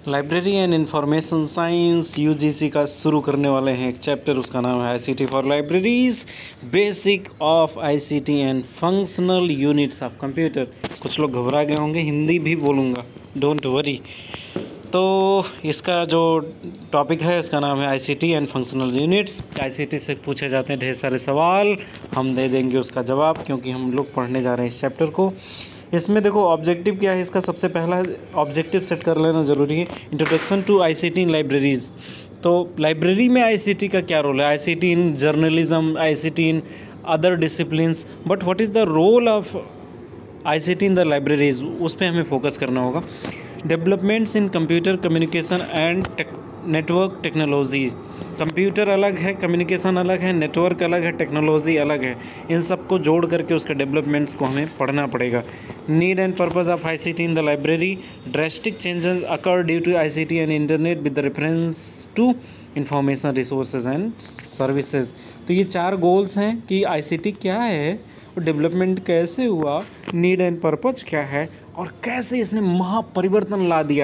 Library and information science UGC का शुरू करने वाले हैं एक चैप्टर, उसका नाम है ICT for libraries, basic of ICT and functional units of computer. कुछ लोग घबरा गए होंगे, हिंदी भी बोलूँगा, डोंट वरी। तो इसका जो टॉपिक है इसका नाम है ICT and functional units. ICT से पूछे जाते हैं ढेर सारे सवाल, हम दे देंगे उसका जवाब क्योंकि हम लोग पढ़ने जा रहे हैं इस चैप्टर को। इसमें देखो ऑब्जेक्टिव क्या है, इसका सबसे पहला ऑब्जेक्टिव सेट कर लेना ज़रूरी है। Introduction to ICT in libraries. तो लाइब्रेरी में आईसीटी का क्या रोल है? ICT in journalism, ICT in other disciplines, but what is the role of ICT in the libraries, उस पर हमें फोकस करना होगा। Developments in computer communication and network technology. Computer अलग है, कम्युनिकेशन अलग है, नेटवर्क अलग है, टेक्नोलॉजी अलग है। इन सबको जोड़ करके उसके डेवलपमेंट्स को हमें पढ़ना पड़ेगा। Need and purpose of ICT in the library. Drastic changes occur due to ICT and internet with the reference to information resources and services. तो ये 4 गोल्स हैं कि आईसीटी क्या है और डेवलपमेंट कैसे हुआ, नीड एंड पर्पस क्या है और कैसे इसने महापरिवर्तन ला दिया।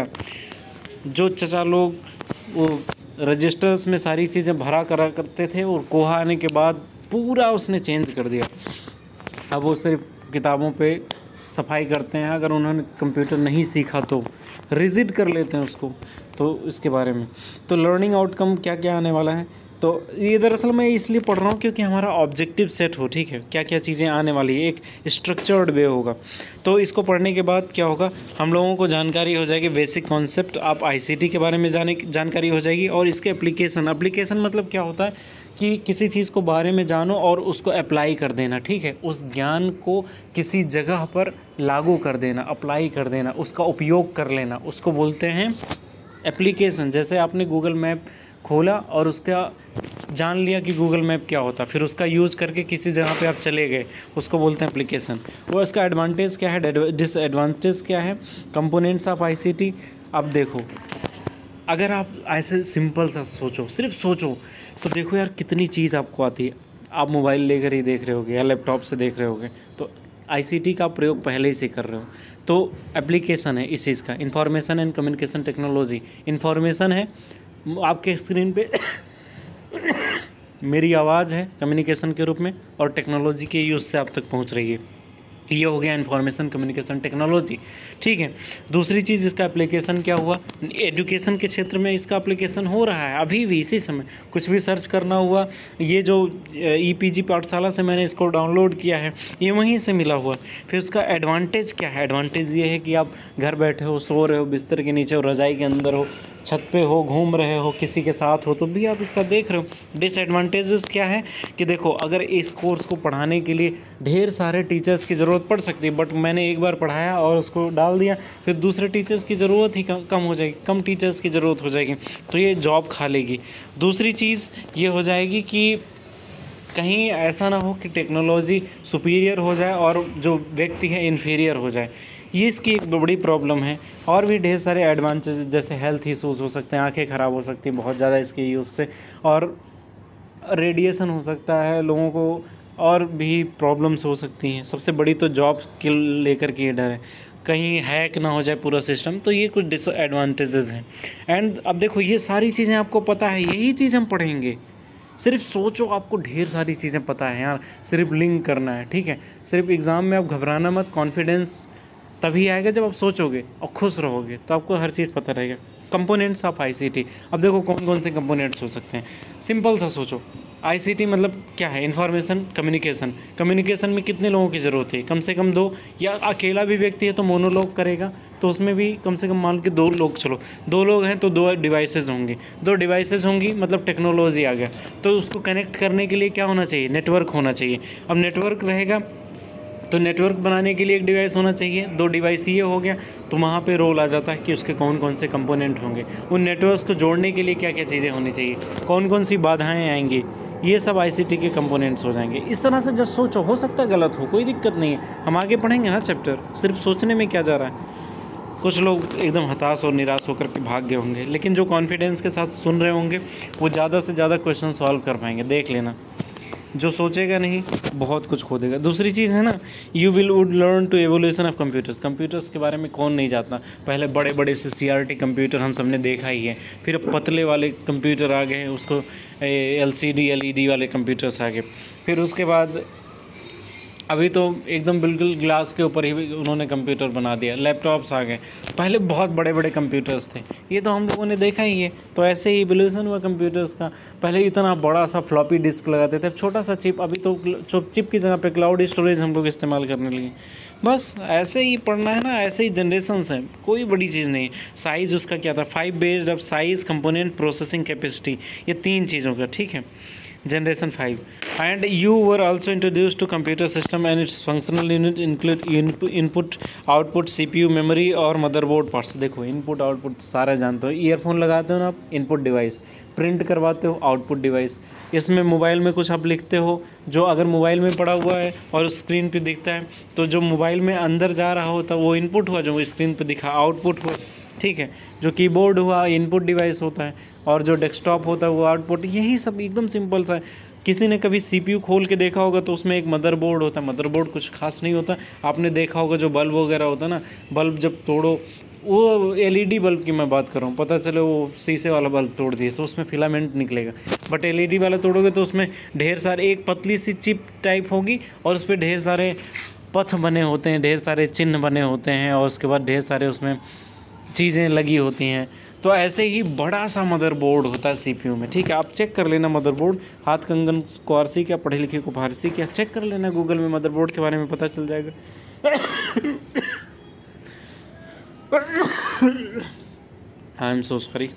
जो चचा लोग वो रजिस्टर्स में सारी चीज़ें भरा करा करते थे और कोहा आने के बाद पूरा उसने चेंज कर दिया। अब वो सिर्फ किताबों पे सफाई करते हैं, अगर उन्होंने कंप्यूटर नहीं सीखा तो रिजिट कर लेते हैं उसको। तो इसके बारे में तो लर्निंग आउटकम क्या क्या आने वाला है, तो ये दरअसल मैं इसलिए पढ़ रहा हूँ क्योंकि हमारा ऑब्जेक्टिव सेट हो, ठीक है, क्या क्या चीज़ें आने वाली है, एक स्ट्रक्चर्ड वे होगा। तो इसको पढ़ने के बाद क्या होगा, हम लोगों को जानकारी हो जाएगी, बेसिक कॉन्सेप्ट आप आईसीटी के बारे में जानकारी हो जाएगी और इसके एप्लीकेशन मतलब क्या होता है कि किसी चीज़ को बारे में जानो और उसको अप्लाई कर देना, ठीक है, उस ज्ञान को किसी जगह पर लागू कर देना, अप्लाई कर देना, उसका उपयोग कर लेना, उसको बोलते हैं एप्लीकेशन। जैसे आपने गूगल मैप खोला और उसका जान लिया कि गूगल मैप क्या होता, फिर उसका यूज़ करके किसी जगह पे आप चले गए, उसको बोलते हैं एप्लीकेशन। वो इसका एडवांटेज क्या है, डिसएडवांटेज क्या है, कंपोनेंट्स ऑफ आईसीटी। अब देखो, अगर आप ऐसे सिंपल सा सोचो, सिर्फ सोचो, तो देखो यार कितनी चीज़ आपको आती है। आप मोबाइल लेकर ही देख रहे होगे या लैपटॉप से देख रहे होगे, तो आईसीटी का प्रयोग पहले ही से कर रहे हो। तो एप्लीकेशन है इस चीज़ का, information and communication technology. Information है आपके स्क्रीन पे मेरी आवाज़ है कम्युनिकेशन के रूप में, और टेक्नोलॉजी के यूज़ से आप तक पहुंच रही है। ये हो गया इंफॉर्मेशन कम्युनिकेशन टेक्नोलॉजी, ठीक है। दूसरी चीज़ इसका एप्लीकेशन क्या हुआ, एजुकेशन के क्षेत्र में इसका एप्लीकेशन हो रहा है अभी भी, इसी समय कुछ भी सर्च करना हुआ, ये जो ईपीजी पाठशाला से मैंने इसको डाउनलोड किया है, ये वहीं से मिला हुआ। फिर उसका एडवांटेज क्या है, एडवांटेज ये है कि आप घर बैठे हो, सो रहे हो, बिस्तर के नीचे हो, रज़ाई के अंदर हो, छत पे हो, घूम रहे हो, किसी के साथ हो, तो भी आप इसका देख रहे हो। डिसएडवांटेजेस क्या है कि देखो, अगर इस कोर्स को पढ़ाने के लिए ढेर सारे टीचर्स की ज़रूरत पड़ सकती है, बट मैंने एक बार पढ़ाया और उसको डाल दिया, फिर दूसरे टीचर्स की ज़रूरत ही कम हो जाएगी, कम टीचर्स की ज़रूरत हो जाएगी, तो ये जॉब खा लेगी। दूसरी चीज़ ये हो जाएगी कि कहीं ऐसा ना हो कि टेक्नोलॉजी सुपीरियर हो जाए और जो व्यक्ति है इन्फीरियर हो जाए, ये इसकी एक बड़ी प्रॉब्लम है। और भी ढेर सारे एडवांटेज जैसे हेल्थ इशूज़ हो सकते हैं, आंखें ख़राब हो सकती हैं बहुत ज़्यादा इसके यूज़ से, और रेडिएशन हो सकता है लोगों को, और भी प्रॉब्लम्स हो सकती हैं। सबसे बड़ी तो जॉब के लेकर के ये डर है, कहीं हैक ना हो जाए पूरा सिस्टम, तो ये कुछ डिसएडवांटेजेस हैं। एंड अब देखो, ये सारी चीज़ें आपको पता है, यही चीज़ हम पढ़ेंगे। सिर्फ सोचो, आपको ढेर सारी चीज़ें पता है यार, सिर्फ लिंक करना है, ठीक है। सिर्फ एग्ज़ाम में आप घबराना मत, कॉन्फिडेंस तभी आएगा जब आप सोचोगे और खुश रहोगे, तो आपको हर चीज़ पता रहेगा। Components of ICT. अब देखो कौन कौन से कंपोनेंट्स हो सकते हैं, सिंपल सा सोचो। आईसीटी मतलब क्या है, इंफॉर्मेशन कम्युनिकेशन। कम्युनिकेशन में कितने लोगों की ज़रूरत है, कम से कम 2, या अकेला भी व्यक्ति है तो मोनोलॉग करेगा, तो उसमें भी कम से कम मान के 2 लोग, चलो 2 लोग हैं तो 2 डिवाइसेस होंगे, 2 डिवाइसेस होंगी, मतलब टेक्नोलॉजी आ गया। तो उसको कनेक्ट करने के लिए क्या होना चाहिए, नेटवर्क होना चाहिए। अब नेटवर्क रहेगा तो नेटवर्क बनाने के लिए एक डिवाइस होना चाहिए, 2 डिवाइस ये हो गया, तो वहाँ पे रोल आ जाता है कि उसके कौन कौन से कंपोनेंट होंगे, उन नेटवर्क्स को जोड़ने के लिए क्या क्या चीज़ें होनी चाहिए, कौन कौन सी बाधाएं आएंगी, ये सब आईसीटी के कंपोनेंट्स हो जाएंगे। इस तरह से जब सोचो, हो सकता है गलत हो, कोई दिक्कत नहीं है, हम आगे पढ़ेंगे ना चैप्टर, सिर्फ सोचने में क्या जा रहा है। कुछ लोग एकदम हताश और निराश होकर के भाग गए होंगे, लेकिन जो कॉन्फिडेंस के साथ सुन रहे होंगे वो ज़्यादा से ज़्यादा क्वेश्चन सॉल्व कर पाएंगे, देख लेना। जो सोचेगा नहीं बहुत कुछ खो देगा। दूसरी चीज़ है ना, you will would learn to evolution of computers. Computers के बारे में कौन नहीं जानता। पहले बड़े बड़े से CRT कंप्यूटर हम सबने देखा ही है, फिर अब पतले वाले कंप्यूटर आ गए हैं, उसको LCD LED वाले कंप्यूटर्स आ गए, फिर उसके बाद अभी तो एकदम बिल्कुल ग्लास के ऊपर ही उन्होंने कंप्यूटर बना दिया, लैपटॉप्स आ गए। पहले बहुत बड़े बड़े कंप्यूटर्स थे, ये तो हम लोगों ने देखा ही है। तो ऐसे ही इवोल्यूशन हुआ कंप्यूटर्स का। पहले इतना बड़ा सा फ्लॉपी डिस्क लगाते थे, छोटा सा चिप, अभी तो चिप की जगह पे क्लाउड स्टोरेज हम लोग इस्तेमाल करने लगे। बस ऐसे ही पढ़ना है ना, ऐसे ही जनरेशन्स हैं, कोई बड़ी चीज़ नहीं। साइज़ उसका क्या था, 5 based of size, component, processing capacity, ये 3 चीज़ों का, ठीक है, generation 5। And you were also introduce to computer system and its functional unit include input output CPU memory और मदरबोर्ड पार्ट्स। देखो इनपुट आउटपुट सारा जानते हो। ईयरफोन लगाते हो ना आप, इनपुट डिवाइस, प्रिंट करवाते हो, आउटपुट डिवाइस। इसमें मोबाइल में कुछ आप लिखते हो, जो अगर मोबाइल में पड़ा हुआ है और स्क्रीन पे दिखता है, तो जो मोबाइल में अंदर जा रहा होता है वो इनपुट हुआ, जो स्क्रीन पे दिखा आउटपुट हुआ, ठीक है। जो कीबोर्ड हुआ इनपुट डिवाइस होता है, और जो डेस्कटॉप होता है वो आउटपुट। यही सब एकदम सिंपल सा है। किसी ने कभी CPU खोल के देखा होगा तो उसमें एक मदरबोर्ड होता है। मदरबोर्ड कुछ खास नहीं होता। आपने देखा होगा जो बल्ब वगैरह होता है ना, बल्ब जब तोड़ो, वो LED बल्ब की मैं बात कर रहा हूँ, पता चले वो शीशे वाला बल्ब तोड़ दिए तो उसमें फिलामेंट निकलेगा। बट LED वाला तोड़ोगे तो उसमें ढेर सारे, एक पतली सी चिप टाइप होगी और उस पर ढेर सारे पथ बने होते हैं, ढेर सारे चिन्ह बने होते हैं, और उसके बाद ढेर सारे उसमें चीज़ें लगी होती हैं। तो ऐसे ही बड़ा सा मदरबोर्ड होता है CPU में, ठीक है। आप चेक कर लेना मदरबोर्ड, हाथ कंगन को आरसी क्या, पढ़े लिखे को फारसी क्या, चेक कर लेना गूगल में, मदरबोर्ड के बारे में पता चल जाएगा। I am so sorry.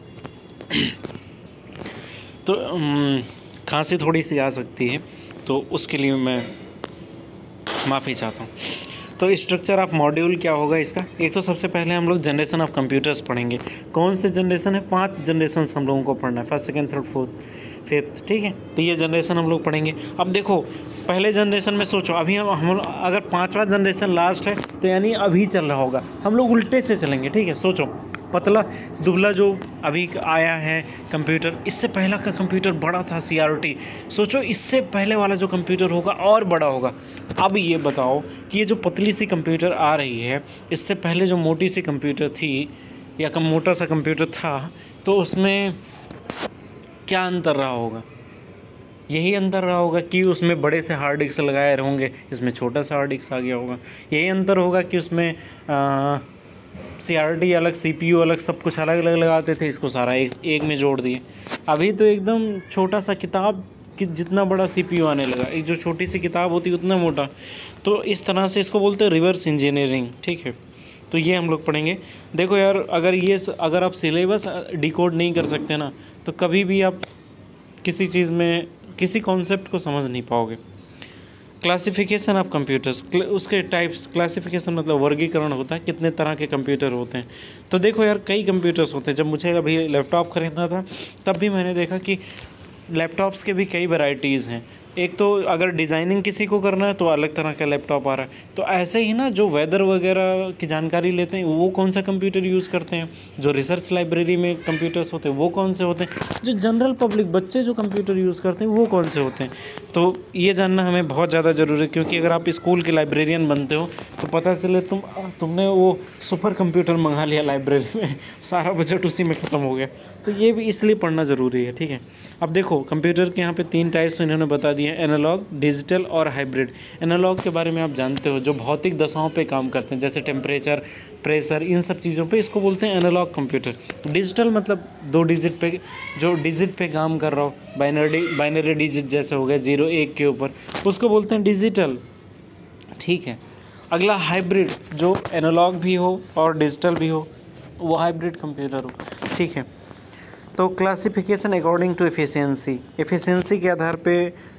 तो खांसी थोड़ी सी आ सकती है, तो उसके लिए मैं माफ़ी चाहता हूँ। तो स्ट्रक्चर ऑफ मॉड्यूल क्या होगा इसका, एक तो सबसे पहले हम लोग जनरेशन ऑफ कंप्यूटर्स पढ़ेंगे। कौन से जनरेशन है, 5 जनरेशन हम लोगों को पढ़ना है, 1st, 2nd, 3rd, 4th, 5th, ठीक है। तो ये जनरेशन हम लोग पढ़ेंगे। अब देखो पहले जनरेशन में सोचो, अभी हम अगर 5वां जनरेशन लास्ट है तो यानी अभी चल रहा होगा, हम लोग उल्टे से चलेंगे, ठीक है। सोचो पतला दुबला जो अभी आया है कंप्यूटर, इससे पहला का कंप्यूटर बड़ा था CRT। सोचो इससे पहले वाला जो कंप्यूटर होगा और बड़ा होगा। अब ये बताओ कि ये जो पतली सी कंप्यूटर आ रही है, इससे पहले जो मोटी सी कंप्यूटर थी या मोटा सा कंप्यूटर था, तो उसमें क्या अंतर रहा होगा। यही अंतर रहा होगा कि उसमें बड़े से हार्ड डिस्क लगाए होंगे, इसमें छोटा सा हार्ड डिस्क आ गया होगा। यही अंतर होगा कि उसमें CRT अलग, CPU अलग, सब कुछ अलग अलग लगाते थे, इसको सारा एक में जोड़ दिए। अभी तो एकदम छोटा सा किताब कि जितना बड़ा CPU आने लगा, एक जो छोटी सी किताब होती है उतना मोटा। तो इस तरह से इसको बोलते हैं रिवर्स इंजीनियरिंग, ठीक है। तो ये हम लोग पढ़ेंगे। देखो यार, अगर आप सिलेबस डिकोड नहीं कर सकते ना, तो कभी भी आप किसी चीज़ में किसी कॉन्सेप्ट को समझ नहीं पाओगे। क्लासिफिकेशन ऑफ कंप्यूटर्स, उसके टाइप्स, क्लासिफिकेशन मतलब वर्गीकरण होता है, कितने तरह के कंप्यूटर होते हैं। तो देखो यार, कई कंप्यूटर्स होते हैं। जब मुझे अभी लैपटॉप खरीदना था तब भी मैंने देखा कि लैपटॉप्स के भी कई वैरायटीज़ हैं। एक तो अगर डिज़ाइनिंग किसी को करना है तो अलग तरह का लैपटॉप आ रहा है। तो ऐसे ही ना, जो वेदर वगैरह की जानकारी लेते हैं वो कौन सा कंप्यूटर यूज़ करते हैं, जो रिसर्च लाइब्रेरी में कंप्यूटर्स होते हैं वो कौन से होते हैं, जो जनरल पब्लिक बच्चे जो कंप्यूटर यूज़ करते हैं वो कौन से होते हैं। तो ये जानना हमें बहुत ज़्यादा ज़रूरी है, क्योंकि अगर आप स्कूल के लाइब्रेरियन बनते हो तो पता चले तुमने वो सुपर कंप्यूटर मंगा लिया लाइब्रेरी में, सारा बजट उसी में ख़त्म हो गया। तो ये भी इसलिए पढ़ना ज़रूरी है, ठीक है। अब देखो कंप्यूटर के यहाँ पे 3 टाइप्स इन्होंने बता दिए हैं, एनालॉग, डिजिटल और हाइब्रिड। एनालॉग के बारे में आप जानते हो, जो भौतिक दशाओं पे काम करते हैं, जैसे टेम्परेचर, प्रेशर, इन सब चीज़ों पे, इसको बोलते हैं एनालॉग कंप्यूटर। डिजिटल मतलब 2 डिजिट पे, जो डिजिट पे काम कर रहा हो, बाइनरी डिजिट जैसे हो गया 0 1 के ऊपर, उसको बोलते हैं डिजिटल, ठीक है। अगला हाइब्रिड, जो एनालॉग भी हो और डिजिटल भी हो, वो हाइब्रिड कंप्यूटर हो, ठीक है। तो क्लासिफिकेशन अकॉर्डिंग टू एफिशिएंसी के आधार पे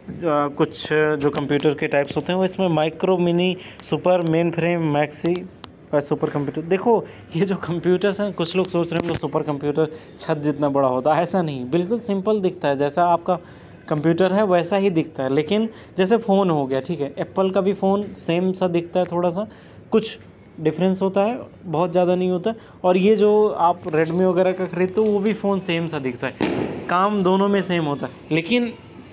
कुछ जो कंप्यूटर के टाइप्स होते हैं वो इसमें micro, mini, super, mainframe, maxi और सुपर कंप्यूटर। देखो ये जो कंप्यूटर्स हैं, कुछ लोग सोच रहे हैं कि सुपर कंप्यूटर छत जितना बड़ा होता है, ऐसा नहीं, बिल्कुल सिंपल दिखता है। जैसा आपका कंप्यूटर है वैसा ही दिखता है, लेकिन जैसे फ़ोन हो गया, ठीक है, एप्पल का भी फ़ोन सेम सा दिखता है, थोड़ा सा कुछ डिफरेंस होता है, बहुत ज़्यादा नहीं होता। और ये जो आप रेडमी वगैरह का खरीदते हो वो भी फ़ोन सेम सा दिखता है, काम दोनों में सेम होता है, लेकिन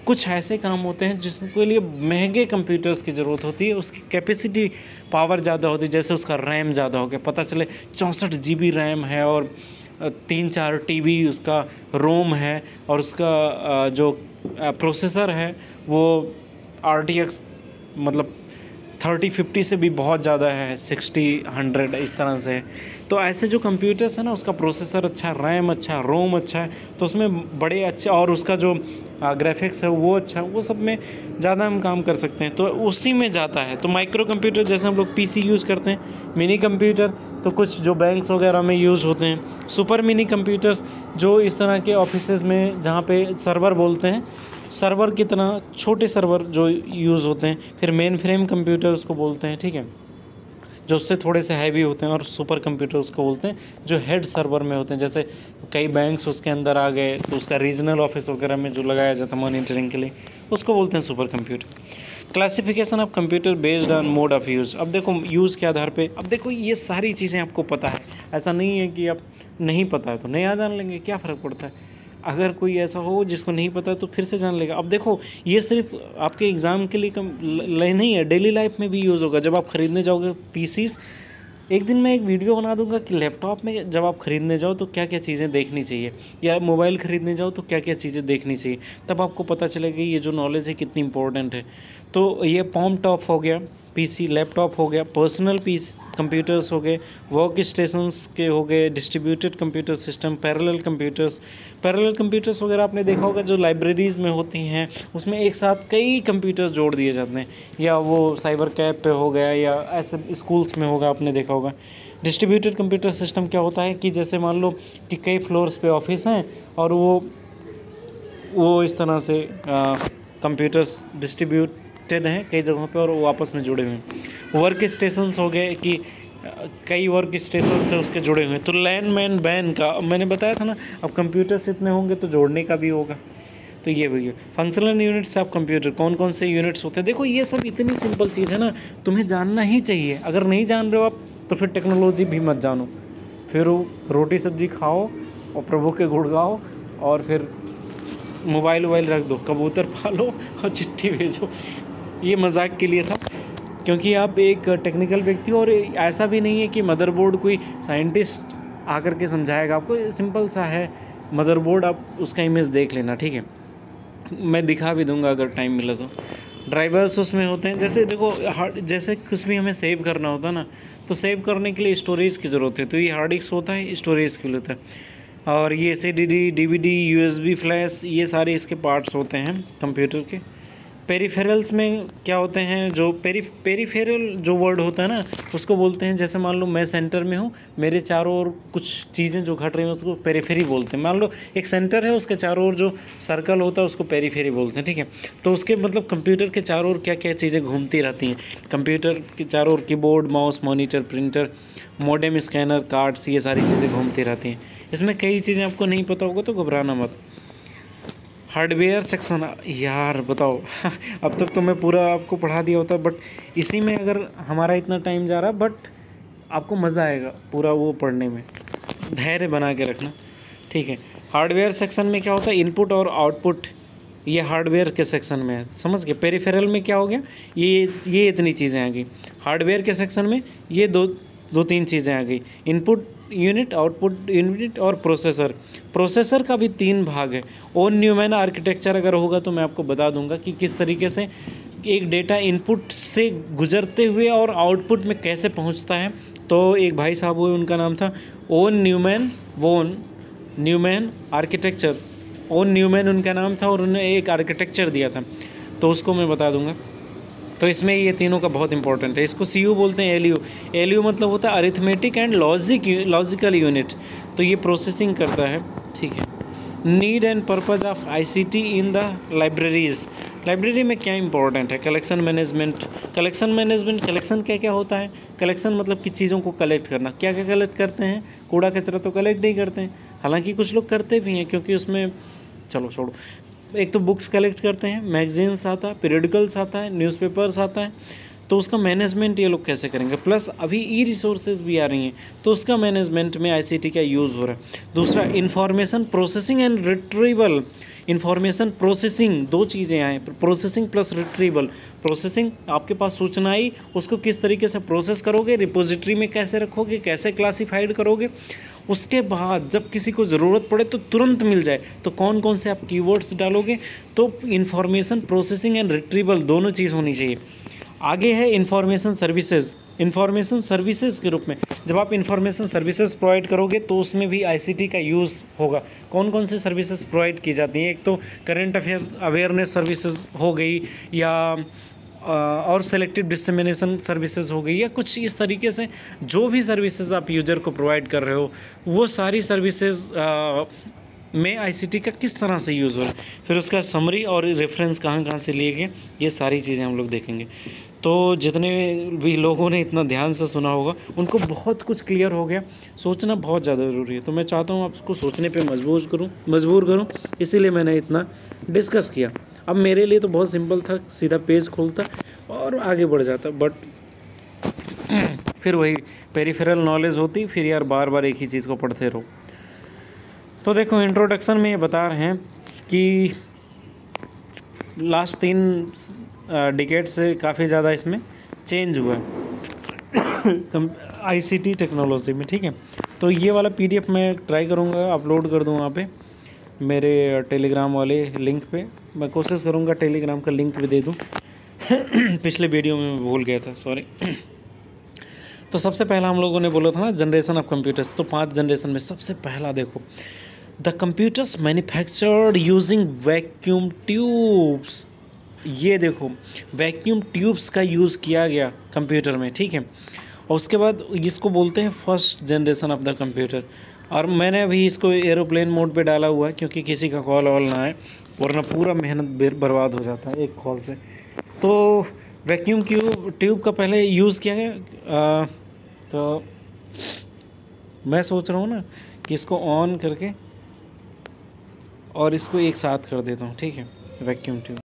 कुछ ऐसे काम होते हैं जिसके लिए महंगे कंप्यूटर्स की ज़रूरत होती है, उसकी कैपेसिटी पावर ज़्यादा होती है, जैसे उसका रैम ज़्यादा हो गया, पता चले 64 GB रैम है और 3-4 TB उसका रोम है और उसका जो प्रोसेसर है वो RTX मतलब 3050 से भी बहुत ज़्यादा है, 60-100 इस तरह से। तो ऐसे जो कंप्यूटर्स है ना, उसका प्रोसेसर अच्छा, रैम अच्छा, रोम अच्छा है, तो उसमें बड़े अच्छे, और उसका जो ग्राफिक्स है वो अच्छा है, वो सब में ज़्यादा हम काम कर सकते हैं, तो उसी में जाता है। तो माइक्रो कंप्यूटर जैसे हम लोग PC यूज़ करते हैं, मिनी कंप्यूटर तो कुछ जो बैंक्स वगैरह में यूज़ होते हैं, सुपर मिनी कंप्यूटर्स जो इस तरह के ऑफिसेज़ में जहाँ पे सर्वर बोलते हैं, सर्वर की तरह छोटे सर्वर जो यूज़ होते हैं, फिर मेन फ्रेम कंप्यूटर उसको बोलते हैं, ठीक है, जो उससे थोड़े से हैवी होते हैं, और सुपर कंप्यूटर उसको बोलते हैं जो हेड सर्वर में होते हैं, जैसे कई बैंक्स उसके अंदर आ गए तो उसका रीजनल ऑफिस वगैरह में जो लगाया जाता है मॉनिटरिंग के लिए, उसको बोलते हैं super computer. Classification of computer based on mode of use. अब देखो यूज़ के आधार पे, अब देखो ये सारी चीज़ें आपको पता है, ऐसा नहीं है कि आप नहीं पता है तो नया जान लेंगे, क्या फ़र्क पड़ता है। अगर कोई ऐसा हो जिसको नहीं पता तो फिर से जान लेगा। अब देखो ये सिर्फ आपके एग्ज़ाम के लिए नहीं है, डेली लाइफ में भी यूज़ होगा। जब आप ख़रीदने जाओगे PCs, एक दिन मैं एक वीडियो बना दूंगा कि लैपटॉप में जब आप ख़रीदने जाओ तो क्या क्या चीज़ें देखनी चाहिए, या मोबाइल ख़रीदने जाओ तो क्या क्या चीज़ें देखनी चाहिए, तब आपको पता चलेगा ये जो नॉलेज है कितनी इंपॉर्टेंट है। तो ये पॉम टॉप हो गया, PC लैपटॉप हो गया, पर्सनल कंप्यूटर्स हो गए, वर्क स्टेशंस के हो गए, distributed computer system, parallel computers वगैरह आपने देखा होगा जो लाइब्रेरीज़ में होती हैं, उसमें एक साथ कई कंप्यूटर्स जोड़ दिए जाते हैं, या वो साइबर कैफ़े पे हो गया, या ऐसे स्कूल्स में होगा, आपने देखा होगा। डिस्ट्रीब्यूटेड कंप्यूटर सिस्टम क्या होता है कि जैसे मान लो कि कई फ्लोर्स पे ऑफिस हैं और वो इस तरह से कंप्यूटर्स डिस्ट्रीब्यूटेड हैं कई जगहों पे और वो आपस में जुड़े हुए हैं। वर्क स्टेशंस हो गए कि कई वर्क स्टेशन से उसके जुड़े हुए हैं। तो लैन मैन बैन का मैंने बताया था ना, अब कंप्यूटर्स इतने होंगे तो जोड़ने का भी होगा। तो ये भैया फंक्शनल यूनिट्स ऑफ कंप्यूटर, कौन कौन से यूनिट्स होते हैं। देखो ये सब इतनी सिंपल चीज़ है ना, तुम्हें जानना ही चाहिए। अगर नहीं जान रहे हो आप तो फिर टेक्नोलॉजी भी मत जानो, फिर रोटी सब्जी खाओ और प्रभु के गुण गाओ और फिर मोबाइल रख दो, कबूतर पालो और चिट्ठी भेजो। ये मजाक के लिए था, क्योंकि आप एक टेक्निकल व्यक्ति हो और ऐसा भी नहीं है कि मदरबोर्ड कोई साइंटिस्ट आकर के समझाएगा आपको। सिंपल सा है मदरबोर्ड, आप उसका इमेज देख लेना, ठीक है। मैं दिखा भी दूंगा अगर टाइम मिला तो। ड्राइवर्स उसमें होते हैं, जैसे देखो जैसे कुछ भी हमें सेव करना होता है ना, तो सेव करने के लिए स्टोरेज की ज़रूरत है, तो ये हार्ड डिस्क होता है, स्टोरेज के लिए होता है। और ये SSD, DVD, USB फ्लैश, ये सारे इसके पार्ट्स होते हैं कंप्यूटर के। पेरिफेरल्स में क्या होते हैं, जो पेरिफेरल जो वर्ड होता है ना, उसको बोलते हैं, जैसे मान लो मैं सेंटर में हूँ, मेरे चारों ओर कुछ चीज़ें जो घट रही हैं उसको पेरिफेरी बोलते हैं। मान लो एक सेंटर है, उसके चारों ओर जो सर्कल होता है उसको पेरिफेरी बोलते हैं, ठीक है। तो उसके मतलब कंप्यूटर के चारों ओर क्या क्या चीज़ें घूमती रहती हैं। कंप्यूटर के चारों ओर keyboard, mouse, monitor, printer, modem, scanner, cards, ये सारी चीज़ें घूमती रहती हैं। इसमें कई चीज़ें आपको नहीं पता होगा तो घबराना मत। हार्डवेयर सेक्शन, यार बताओ अब तक तो मैं पूरा आपको पढ़ा दिया होता, बट इसी में अगर हमारा इतना टाइम जा रहा, बट आपको मज़ा आएगा पूरा वो पढ़ने में, धैर्य बना के रखना, ठीक है। हार्डवेयर सेक्शन में क्या होता है, इनपुट और आउटपुट, ये हार्डवेयर के सेक्शन में है, समझ गए। पेरिफेरल में क्या हो गया, ये इतनी चीज़ें आ गई। हार्डवेयर के सेक्शन में ये दो तीन चीज़ें आ गई, इनपुट यूनिट, आउटपुट यूनिट और प्रोसेसर का भी 3 भाग है। ओन न्यूमैन आर्किटेक्चर अगर होगा तो मैं आपको बता दूंगा कि किस तरीके से एक डेटा इनपुट से गुजरते हुए और आउटपुट में कैसे पहुंचता है। तो एक भाई साहब हुए, उनका नाम था von Neumann architecture, von Neumann उनका नाम था और उन्होंने एक आर्किटेक्चर दिया था, तो उसको मैं बता दूंगा। तो इसमें ये तीनों का बहुत इंपॉर्टेंट है। इसको CU बोलते हैं, LU मतलब होता है अरिथमेटिक एंड लॉजिकल यूनिट, तो ये प्रोसेसिंग करता है, ठीक है। Need and purpose of ICT in the libraries, library में क्या इंपॉर्टेंट है। कलेक्शन मैनेजमेंट, कलेक्शन क्या क्या होता है। कलेक्शन मतलब कि चीज़ों को कलेक्ट करना। क्या क्या कलेक्ट करते हैं, कूड़ा कचरा तो कलेक्ट नहीं करते हैं, हालांकि कुछ लोग करते भी हैं, क्योंकि उसमें चलो छोड़ो। एक तो बुक्स कलेक्ट करते हैं, मैगजीन्स आता है, पीरियडिकल्स आता है, न्यूज़पेपर्स आता है, तो उसका मैनेजमेंट ये लोग कैसे करेंगे। प्लस अभी ई रिसोर्सेज भी आ रही हैं, तो उसका मैनेजमेंट में आईसीटी का यूज़ हो रहा है। दूसरा information processing and retrieval. Information processing, दो चीज़ें आए, प्रोसेसिंग प्लस रिट्रीवल। प्रोसेसिंग, आपके पास सूचना आई, उसको किस तरीके से प्रोसेस करोगे, रिपोजिटरी में कैसे रखोगे, कैसे क्लासीफाइड करोगे, उसके बाद जब किसी को ज़रूरत पड़े तो तुरंत मिल जाए, तो कौन कौन से आप कीवर्ड्स डालोगे। तो इंफॉर्मेशन प्रोसेसिंग एंड रिट्रीवल दोनों चीज़ होनी चाहिए। आगे है इंफॉर्मेशन सर्विसेज। इंफॉर्मेशन सर्विसेज के रूप में जब आप इंफॉर्मेशन सर्विसेज प्रोवाइड करोगे तो उसमें भी आईसीटी का यूज़ होगा। कौन कौन से सर्विसेज प्रोवाइड की जाती हैं, एक तो करंट अफेयर अवेयरनेस सर्विसेज हो गई, या और सेलेक्टिव डिसेमिनेशन सर्विसेज हो गई, या कुछ इस तरीके से जो भी सर्विसेज आप यूज़र को प्रोवाइड कर रहे हो वो सारी सर्विसेज में आईसीटी का किस तरह से यूज़ हो रहा है। फिर उसका समरी और रेफरेंस कहाँ कहाँ से लिए गए, ये सारी चीज़ें हम लोग देखेंगे। तो जितने भी लोगों ने इतना ध्यान से सुना होगा उनको बहुत कुछ क्लियर हो गया। सोचना बहुत ज़्यादा ज़रूरी है, तो मैं चाहता हूँ आपको सोचने पे मजबूर करूँ, इसीलिए मैंने इतना डिस्कस किया। अब मेरे लिए तो बहुत सिंपल था, सीधा पेज खोलता और आगे बढ़ जाता, बट फिर वही पेरिफेरल नॉलेज होती, फिर यार बार बार एक ही चीज़ को पढ़ते रहो। तो देखो इंट्रोडक्शन में ये बता रहे हैं कि लास्ट 3 डिकेड से काफ़ी ज़्यादा इसमें चेंज हुआ है आईसीटी टेक्नोलॉजी में, ठीक है। तो ये वाला पीडीएफ मैं ट्राई करूँगा अपलोड कर दूँ वहाँ पे मेरे टेलीग्राम वाले लिंक पे। मैं कोशिश करूँगा टेलीग्राम का लिंक भी दे दूँ पिछले वीडियो में मैं भूल गया था, सॉरी। तो सबसे पहला हम लोगों ने बोला था ना जनरेशन ऑफ कंप्यूटर्स, तो 5 जनरेशन में सबसे पहला देखो, the computers manufactured using vacuum tubes. ये देखो वैक्यूम ट्यूब्स का यूज़ किया गया कंप्यूटर में, ठीक है। और उसके बाद इसको बोलते हैं first generation of the computer. और मैंने अभी इसको एरोप्लेन मोड पे डाला हुआ है क्योंकि किसी का कॉल वॉल ना आए, वरना पूरा मेहनत बर्बाद हो जाता है एक कॉल से। तो वैक्यूम ट्यूब का पहले यूज़ किया है। तो मैं सोच रहा हूँ ना कि इसको ऑन करके और इसको एक साथ कर देता हूँ, ठीक है, वैक्यूम ट्यूब।